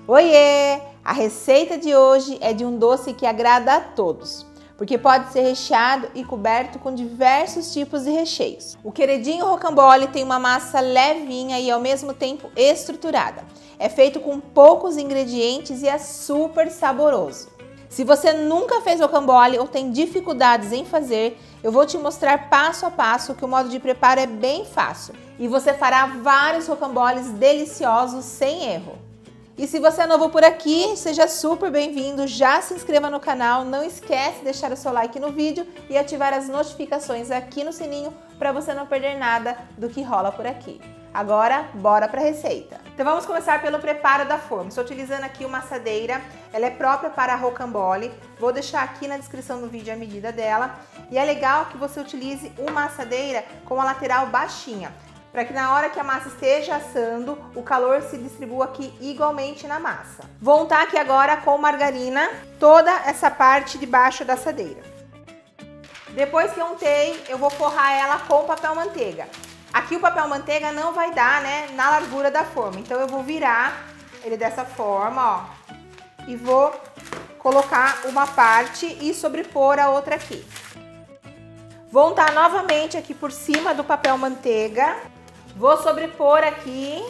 Oiê! A receita de hoje é de um doce que agrada a todos, porque pode ser recheado e coberto com diversos tipos de recheios. O queridinho rocambole tem uma massa levinha e ao mesmo tempo estruturada. É feito com poucos ingredientes e é super saboroso. Se você nunca fez rocambole ou tem dificuldades em fazer, eu vou te mostrar passo a passo que o modo de preparo é bem fácil e você fará vários rocamboles deliciosos sem erro. E se você é novo por aqui, seja super bem-vindo, já se inscreva no canal, não esquece de deixar o seu like no vídeo e ativar as notificações aqui no sininho para você não perder nada do que rola por aqui. Agora, bora para a receita. Então vamos começar pelo preparo da forma. Estou utilizando aqui uma assadeira, ela é própria para rocambole, vou deixar aqui na descrição do vídeo a medida dela. E é legal que você utilize uma assadeira com a lateral baixinha, para que na hora que a massa esteja assando, o calor se distribua aqui igualmente na massa. Vou untar aqui agora com margarina toda essa parte de baixo da assadeira. Depois que eu untei, eu vou forrar ela com papel manteiga. Aqui o papel manteiga não vai dar, né, na largura da forma, então eu vou virar ele dessa forma, ó, e vou colocar uma parte e sobrepor a outra aqui. Vou untar novamente aqui por cima do papel manteiga. Vou sobrepor aqui.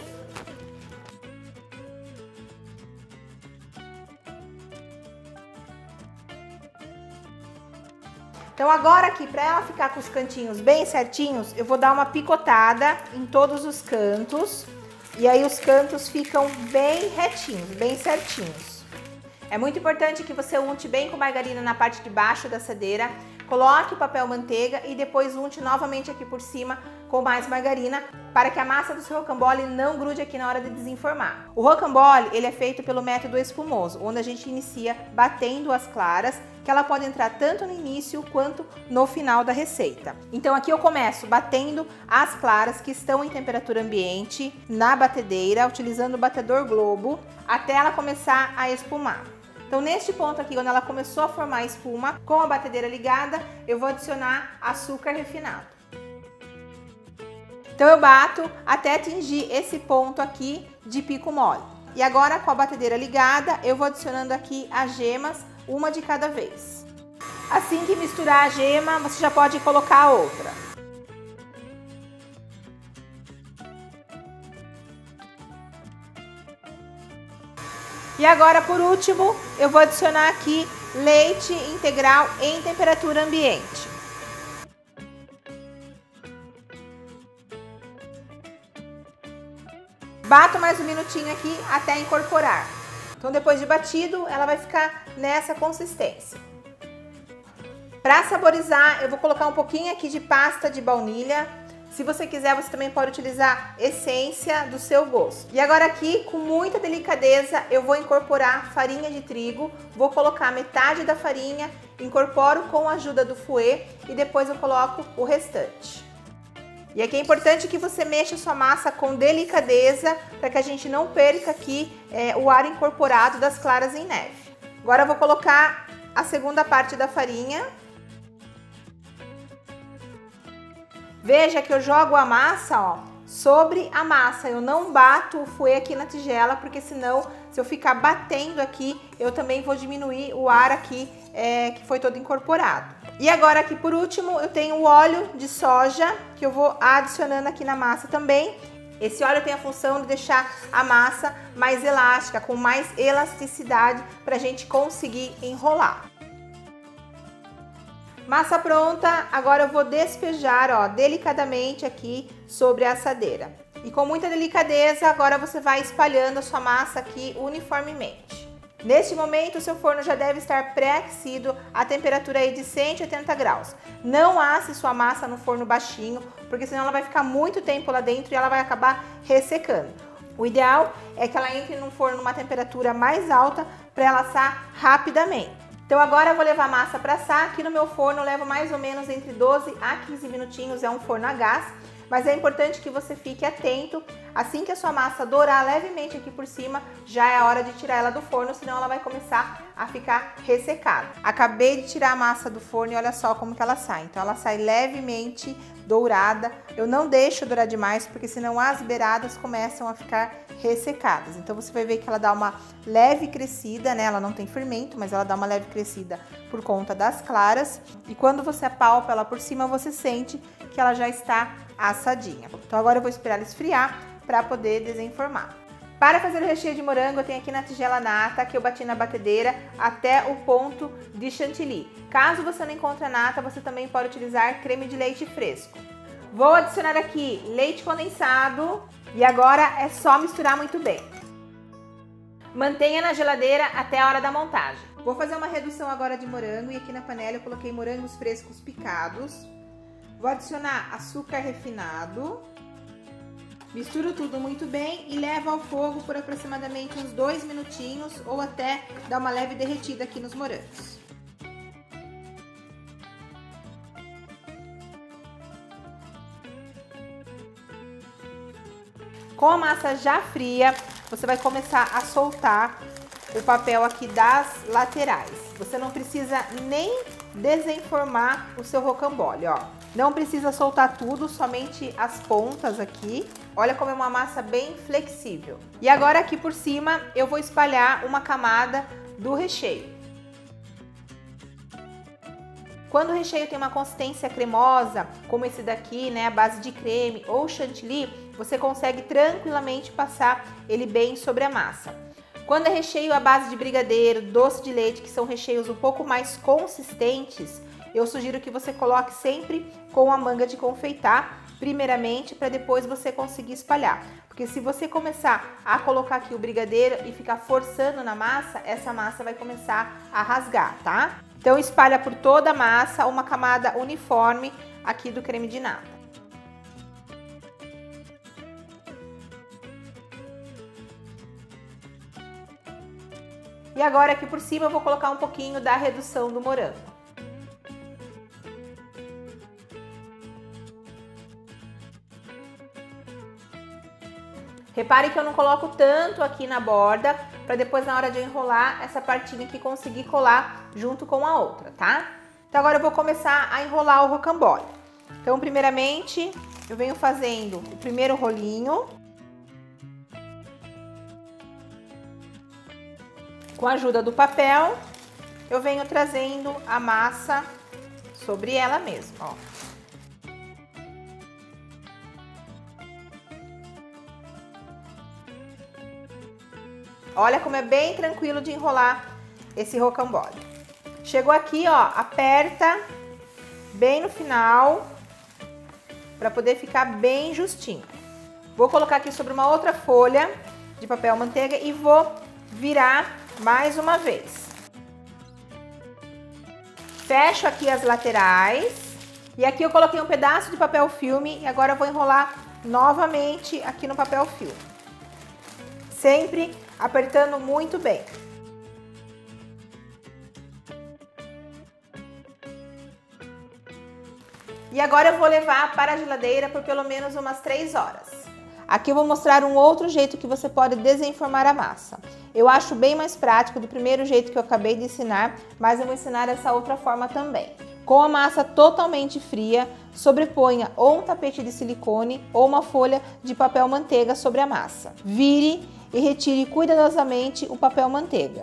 Então agora aqui, para ela ficar com os cantinhos bem certinhos, eu vou dar uma picotada em todos os cantos. E aí os cantos ficam bem retinhos, bem certinhos. É muito importante que você unte bem com margarina na parte de baixo da assadeira. Coloque o papel manteiga e depois unte novamente aqui por cima com mais margarina para que a massa do seu rocambole não grude aqui na hora de desenformar. O rocambole, ele é feito pelo método espumoso, onde a gente inicia batendo as claras, que ela pode entrar tanto no início quanto no final da receita. Então aqui eu começo batendo as claras que estão em temperatura ambiente na batedeira, utilizando o batedor Globo, até ela começar a espumar. Então neste ponto aqui, quando ela começou a formar espuma, com a batedeira ligada, eu vou adicionar açúcar refinado. Então eu bato até atingir esse ponto aqui de pico mole. E agora com a batedeira ligada, eu vou adicionando aqui as gemas, uma de cada vez. Assim que misturar a gema, você já pode colocar a outra. E agora, por último, eu vou adicionar aqui leite integral em temperatura ambiente. Bato mais um minutinho aqui até incorporar. Então, depois de batido, ela vai ficar nessa consistência. Para saborizar, eu vou colocar um pouquinho aqui de pasta de baunilha. Se você quiser, você também pode utilizar essência do seu gosto. E agora aqui, com muita delicadeza, eu vou incorporar farinha de trigo. Vou colocar metade da farinha, incorporo com a ajuda do fouet e depois eu coloco o restante. E aqui é importante que você mexa a sua massa com delicadeza para que a gente não perca aqui o ar incorporado das claras em neve. Agora eu vou colocar a segunda parte da farinha. Veja que eu jogo a massa, ó, sobre a massa. Eu não bato o fouet aqui na tigela, porque senão, se eu ficar batendo aqui, eu também vou diminuir o ar aqui que foi todo incorporado. E agora aqui por último, eu tenho o óleo de soja, que eu vou adicionando aqui na massa também. Esse óleo tem a função de deixar a massa mais elástica, com mais elasticidade, para a gente conseguir enrolar. Massa pronta, agora eu vou despejar, ó, delicadamente aqui sobre a assadeira. E com muita delicadeza, agora você vai espalhando a sua massa aqui uniformemente. Neste momento, o seu forno já deve estar pré-aquecido a temperatura aí de 180 graus. Não asse sua massa no forno baixinho, porque senão ela vai ficar muito tempo lá dentro e ela vai acabar ressecando. O ideal é que ela entre num forno numa temperatura mais alta para ela assar rapidamente. Então agora eu vou levar a massa para assar. Aqui no meu forno eu levo mais ou menos entre 12 a 15 minutinhos, é um forno a gás. Mas é importante que você fique atento, assim que a sua massa dourar levemente aqui por cima, já é a hora de tirar ela do forno, senão ela vai começar a ficar ressecada. Acabei de tirar a massa do forno e olha só como que ela sai. Então ela sai levemente dourada. Eu não deixo dourar demais, porque senão as beiradas começam a ficar ressecadas. Então você vai ver que ela dá uma leve crescida, né? Ela não tem fermento, mas ela dá uma leve crescida por conta das claras. E quando você apalpa ela por cima, você sente que ela já está assadinha. Então agora eu vou esperar ela esfriar para poder desenformar. Para fazer o recheio de morango, eu tenho aqui na tigela nata, que eu bati na batedeira até o ponto de chantilly. Caso você não encontre a nata, você também pode utilizar creme de leite fresco. Vou adicionar aqui leite condensado e agora é só misturar muito bem. Mantenha na geladeira até a hora da montagem. Vou fazer uma redução agora de morango e aqui na panela eu coloquei morangos frescos picados. Vou adicionar açúcar refinado. Misturo tudo muito bem e levo ao fogo por aproximadamente uns 2 minutinhos ou até dar uma leve derretida aqui nos morangos. Com a massa já fria, você vai começar a soltar o papel aqui das laterais. Você não precisa nem desenformar o seu rocambole, ó. Não precisa soltar tudo, somente as pontas aqui. Olha como é uma massa bem flexível. E agora aqui por cima eu vou espalhar uma camada do recheio. Quando o recheio tem uma consistência cremosa, como esse daqui, né, a base de creme ou chantilly, você consegue tranquilamente passar ele bem sobre a massa. Quando é recheio à base de brigadeiro, doce de leite, que são recheios um pouco mais consistentes, eu sugiro que você coloque sempre com a manga de confeitar, primeiramente, para depois você conseguir espalhar. Porque se você começar a colocar aqui o brigadeiro e ficar forçando na massa, essa massa vai começar a rasgar, tá? Então espalha por toda a massa uma camada uniforme aqui do creme de nata. E agora aqui por cima eu vou colocar um pouquinho da redução do morango. Repare que eu não coloco tanto aqui na borda, para depois na hora de enrolar essa partinha aqui conseguir colar junto com a outra, tá? Então agora eu vou começar a enrolar o rocambole. Então primeiramente eu venho fazendo o primeiro rolinho. Com a ajuda do papel, eu venho trazendo a massa sobre ela mesma, ó. Olha como é bem tranquilo de enrolar esse rocambole. Chegou aqui, ó, aperta bem no final para poder ficar bem justinho. Vou colocar aqui sobre uma outra folha de papel manteiga e vou virar mais uma vez. Fecho aqui as laterais e aqui eu coloquei um pedaço de papel filme e agora eu vou enrolar novamente aqui no papel filme. Sempre apertando muito bem. E agora eu vou levar para a geladeira por pelo menos umas 3 horas. Aqui eu vou mostrar um outro jeito que você pode desenformar a massa. Eu acho bem mais prático do primeiro jeito que eu acabei de ensinar, mas eu vou ensinar essa outra forma também. Com a massa totalmente fria, sobreponha ou um tapete de silicone ou uma folha de papel manteiga sobre a massa. Vire e retire cuidadosamente o papel manteiga.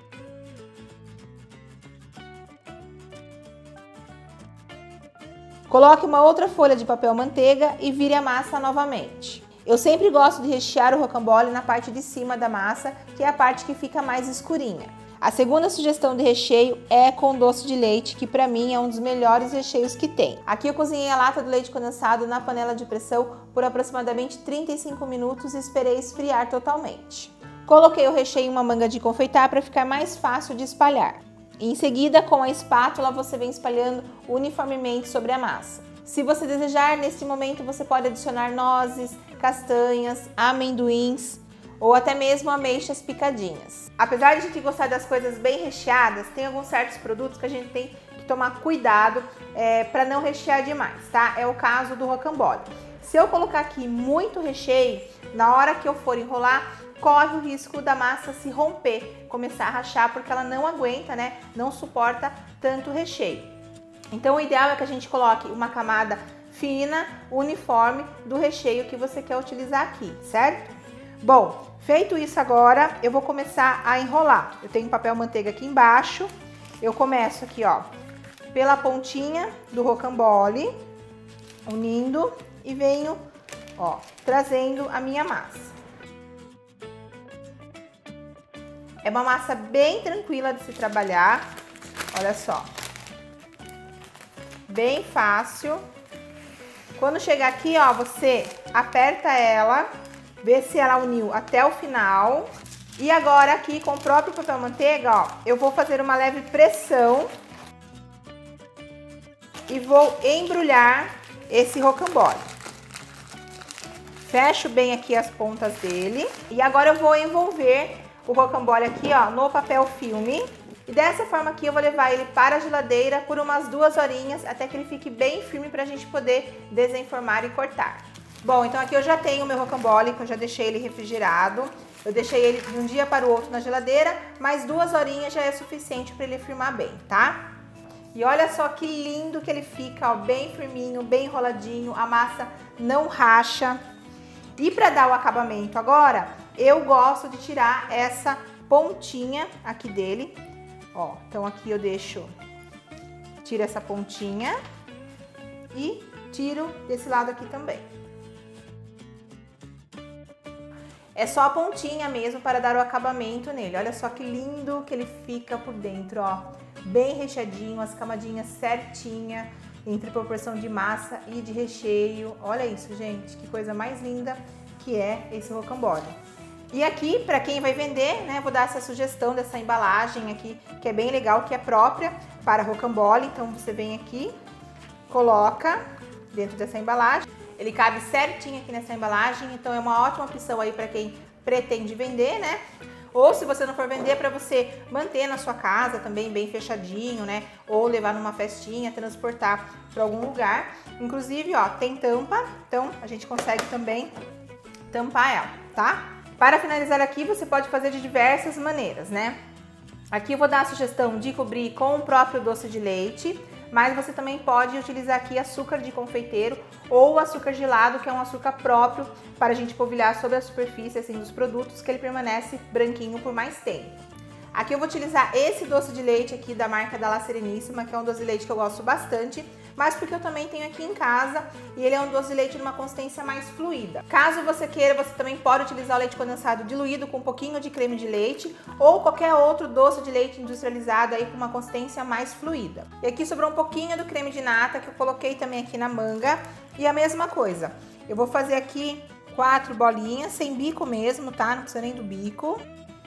Coloque uma outra folha de papel manteiga e vire a massa novamente. Eu sempre gosto de rechear o rocambole na parte de cima da massa, que é a parte que fica mais escurinha. A segunda sugestão de recheio é com doce de leite, que para mim é um dos melhores recheios que tem. Aqui eu cozinhei a lata do leite condensado na panela de pressão por aproximadamente 35 minutos e esperei esfriar totalmente. Coloquei o recheio em uma manga de confeitar para ficar mais fácil de espalhar. Em seguida, com a espátula, você vem espalhando uniformemente sobre a massa. Se você desejar, neste momento você pode adicionar nozes, castanhas, amendoins ou até mesmo ameixas picadinhas. Apesar de a gente gostar das coisas bem recheadas, tem alguns certos produtos que a gente tem que tomar cuidado para não rechear demais, tá? É o caso do rocambole. Se eu colocar aqui muito recheio, na hora que eu for enrolar, corre o risco da massa se romper, começar a rachar, porque ela não aguenta, né? Não suporta tanto recheio. Então o ideal é que a gente coloque uma camada fina, uniforme do recheio que você quer utilizar aqui, certo? Bom, feito isso agora, eu vou começar a enrolar. Eu tenho papel manteiga aqui embaixo. Eu começo aqui, ó, pela pontinha do rocambole, unindo e venho, ó, trazendo a minha massa. É uma massa bem tranquila de se trabalhar, olha só. Bem fácil. Quando chegar aqui, ó, você aperta ela, vê se ela uniu até o final. E agora aqui com o próprio papel manteiga, ó, eu vou fazer uma leve pressão e vou embrulhar esse rocambole. Fecho bem aqui as pontas dele e agora eu vou envolver o rocambole aqui, ó, no papel filme. E dessa forma aqui eu vou levar ele para a geladeira por umas 2 horinhas até que ele fique bem firme para a gente poder desenformar e cortar. Bom, então aqui eu já tenho o meu rocambole, que eu já deixei ele refrigerado. Eu deixei ele de um dia para o outro na geladeira, mas 2 horinhas já é suficiente para ele firmar bem, tá? E olha só que lindo que ele fica, ó, bem firminho, bem enroladinho, a massa não racha. E para dar o acabamento agora, eu gosto de tirar essa pontinha aqui dele, ó. Então aqui eu tiro essa pontinha e tiro desse lado aqui também. É só a pontinha mesmo para dar o acabamento nele. Olha só que lindo que ele fica por dentro, ó. Bem recheadinho, as camadinhas certinha entre proporção de massa e de recheio. Olha isso, gente, que coisa mais linda que é esse rocambole. E aqui, para quem vai vender, né, vou dar essa sugestão dessa embalagem aqui, que é bem legal, que é própria para rocambole. Então você vem aqui, coloca dentro dessa embalagem. Ele cabe certinho aqui nessa embalagem, então é uma ótima opção aí para quem pretende vender, né? Ou se você não for vender, para você manter na sua casa também bem fechadinho, né? Ou levar numa festinha, transportar para algum lugar. Inclusive, ó, tem tampa, então a gente consegue também tampar ela, tá? Para finalizar aqui, você pode fazer de diversas maneiras, né? Aqui eu vou dar a sugestão de cobrir com o próprio doce de leite, mas você também pode utilizar aqui açúcar de confeiteiro ou açúcar gelado, que é um açúcar próprio para a gente polvilhar sobre a superfície assim, dos produtos, que ele permanece branquinho por mais tempo. Aqui eu vou utilizar esse doce de leite aqui da marca da La Sereníssima, que é um doce de leite que eu gosto bastante, mas porque eu também tenho aqui em casa e ele é um doce de leite de uma consistência mais fluida. Caso você queira, você também pode utilizar o leite condensado diluído com um pouquinho de creme de leite ou qualquer outro doce de leite industrializado aí com uma consistência mais fluida. E aqui sobrou um pouquinho do creme de nata que eu coloquei também aqui na manga e a mesma coisa. Eu vou fazer aqui 4 bolinhas, sem bico mesmo, tá? Não precisa nem do bico.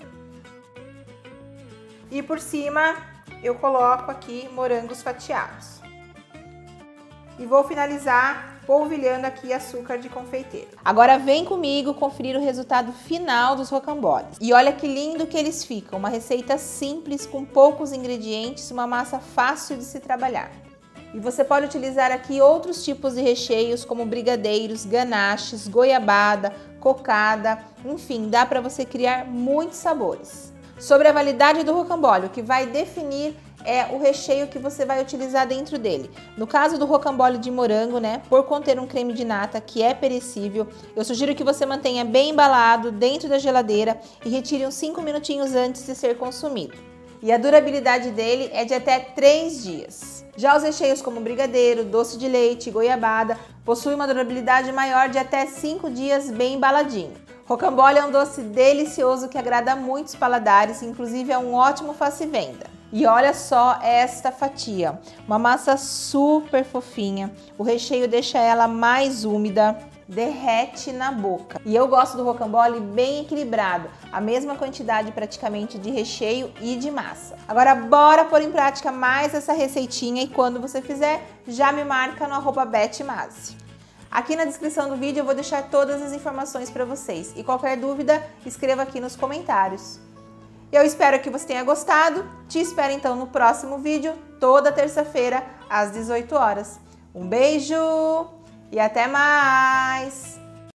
E por cima eu coloco aqui morangos fatiados. E vou finalizar polvilhando aqui açúcar de confeiteiro. Agora vem comigo conferir o resultado final dos rocamboles. E olha que lindo que eles ficam, uma receita simples com poucos ingredientes, uma massa fácil de se trabalhar. E você pode utilizar aqui outros tipos de recheios como brigadeiros, ganaches, goiabada, cocada, enfim, dá para você criar muitos sabores. Sobre a validade do rocambole, o que vai definir é o recheio que você vai utilizar dentro dele. No caso do rocambole de morango, né, por conter um creme de nata que é perecível, eu sugiro que você mantenha bem embalado dentro da geladeira e retire uns 5 minutinhos antes de ser consumido. E a durabilidade dele é de até 3 dias. Já os recheios como brigadeiro, doce de leite e goiabada possuem uma durabilidade maior de até 5 dias bem embaladinho. Rocambole é um doce delicioso que agrada a muitos paladares, inclusive é um ótimo face-venda. E olha só esta fatia, uma massa super fofinha, o recheio deixa ela mais úmida, derrete na boca. E eu gosto do rocambole bem equilibrado, a mesma quantidade praticamente de recheio e de massa. Agora bora pôr em prática mais essa receitinha e quando você fizer, já me marca no @betmasi. Aqui na descrição do vídeo eu vou deixar todas as informações para vocês e qualquer dúvida, escreva aqui nos comentários. Eu espero que você tenha gostado, te espero então no próximo vídeo, toda terça-feira, às 18 horas. Um beijo e até mais!